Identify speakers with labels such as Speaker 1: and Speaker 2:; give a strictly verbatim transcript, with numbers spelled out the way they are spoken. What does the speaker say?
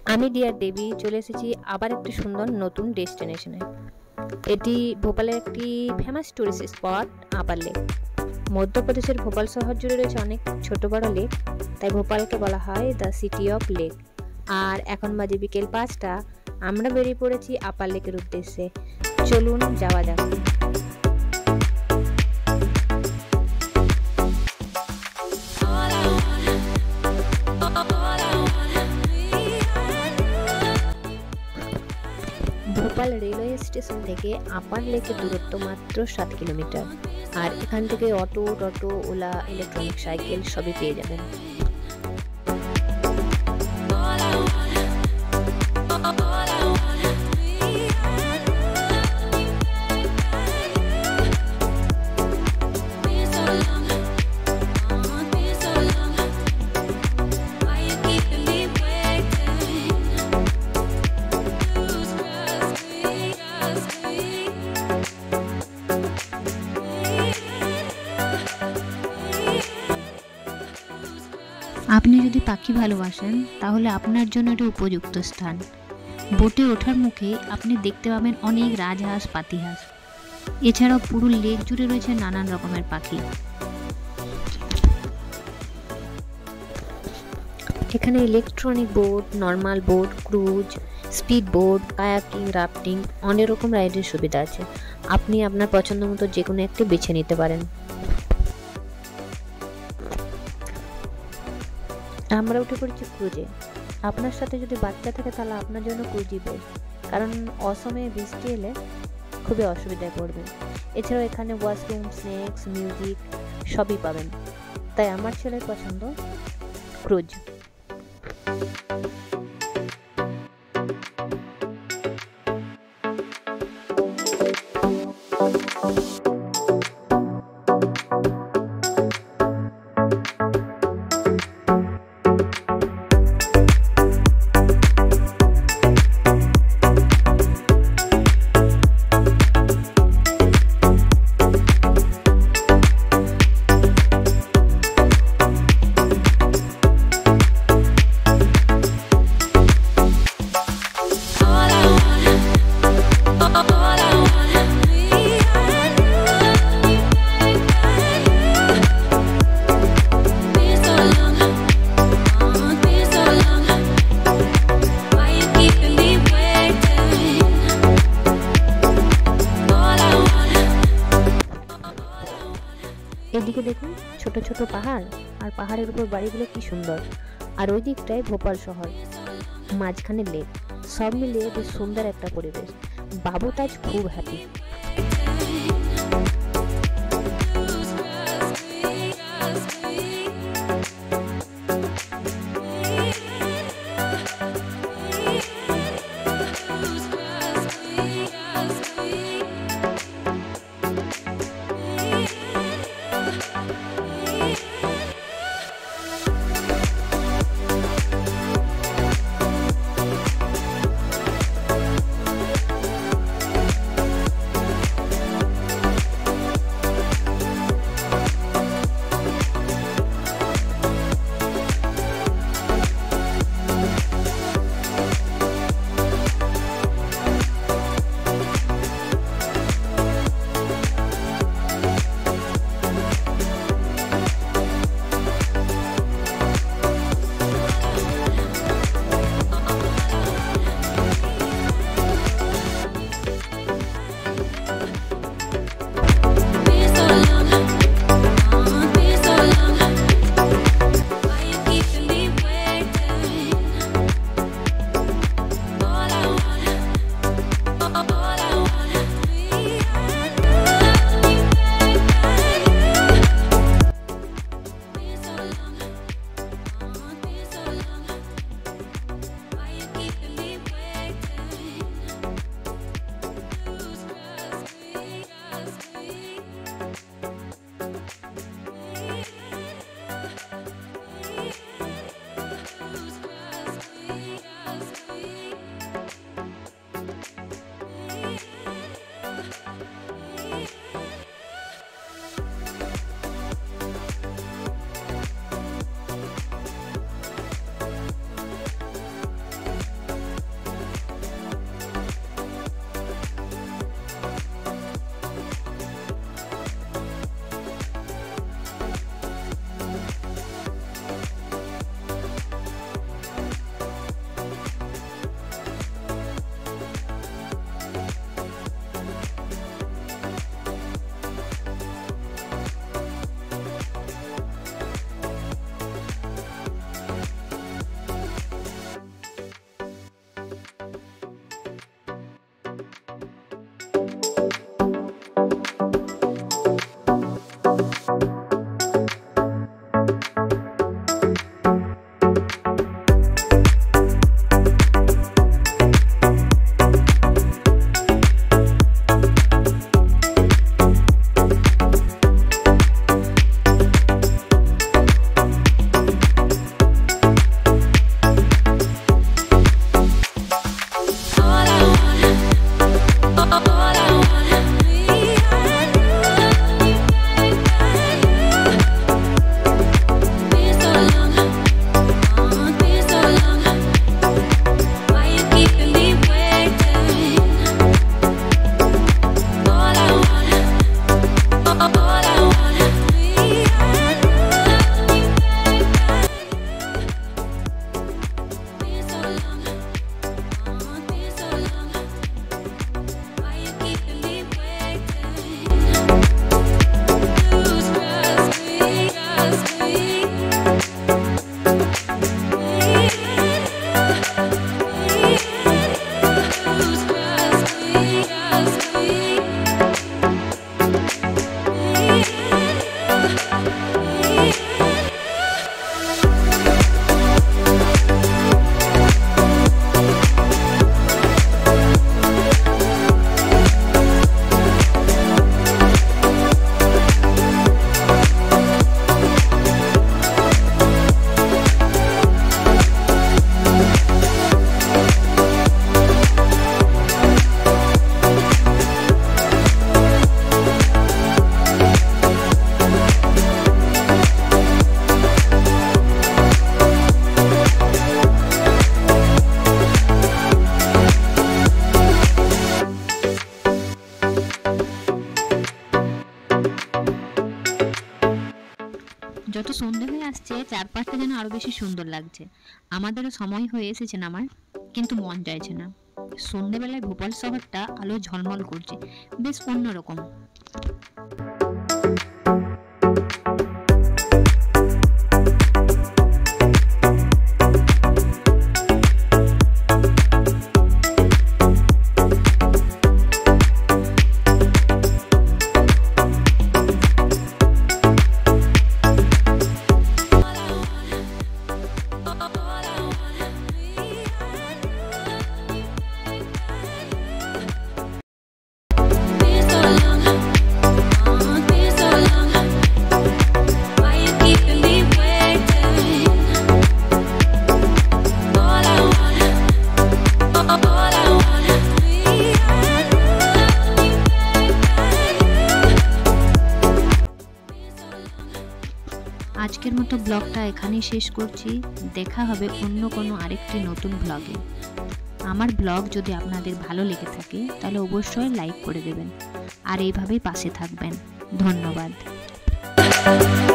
Speaker 1: আমি ডিয়ার দেবী চলে এসেছি আবার একটি সুন্দর নতুন ডেস্টিনেশনে। এটি ভোপালের একটি famous tourist spot upper lake. মধ্যপ্রদেশের ভোপাল শহর জুড়ে রয়েছে অনেক ছোট বড় লেক, তাই ভোপালকে বলা হয় দ্য সিটি অফ লেক। আর এখন বাজে বিকেল পাঁচটা, আমরা বেরিয়ে পড়েছি আপার লেকের উদ্দেশ্যে। চলুন যাওয়া যাক। ভোপাল রেলওয়ে স্টেশন থেকে আপার লেকের দূরত্ব মাত্র সাত কিলোমিটার, আর এখান থেকে অটো, টোটো, ওলা, ইলেকট্রনিক সাইকেল সবই পেয়ে যাবেন।
Speaker 2: আপনি যদি পাখি ভালোবাসেন তাহলে আপনার জন্য এটা উপযুক্ত স্থান। বোটে ওঠার মুখে আপনি দেখতে পাবেন অনেক রাজহাঁস, পাতিহাঁস। এছাড়াও পুরো লেক জুড়ে রয়েছে নানান রকমের পাখি।
Speaker 1: এখানে electronic boat, normal boat, cruise, speed boat, kayaking, rafting, অনেক রকম রাইডের সুবিধা আছে। আপনি আপনার পছন্দ মতো যে কোনো একটি বেছে নিতে পারেন। আমরা উঠে পড়েছি ক্রুজে। আপনার সাথে যদি বাচ্চা থাকে তাহলে আপনার জন্য ক্রুজই বেস্ট, কারণ অসময়ে বৃষ্টি এলে খুবই অসুবিধায় পড়বেন। এছাড়াও এখানে ওয়াশরুম, স্ন্যাক্স, মিউজিক সবই পাবেন, তাই আমার ছেলের পছন্দ ক্রুজ। এদিকে দেখুন ছোট ছোট পাহাড়, আর পাহাড়ের উপর বাড়িগুলো কি সুন্দর। আর ওই দিকটায় ভোপাল শহর, মাঝখানে লেক, সব মিলিয়ে বেশ সুন্দর একটা পরিবেশ। বাবু তাজ খুব হ্যাপি।
Speaker 2: এসে চারপাশটা যেন আরো বেশি সুন্দর লাগছে। আমাদেরও সময় হয়ে এসেছে নামার, কিন্তু মন চাইছে না। সন্ধ্যেবেলায় ভোপাল শহরটা আলো ঝলমল করছে, বেশ অন্যরকম। আজকের মতো ব্লগটা এখানেই শেষ করছি। দেখা হবে অন্য কোনো আরেকটি নতুন ব্লগে। আমার ব্লগ যদি আপনাদের ভালো লেগে থাকে তাহলে অবশ্যই লাইক করে দেবেন আর এইভাবেই পাশে থাকবেন। ধন্যবাদ।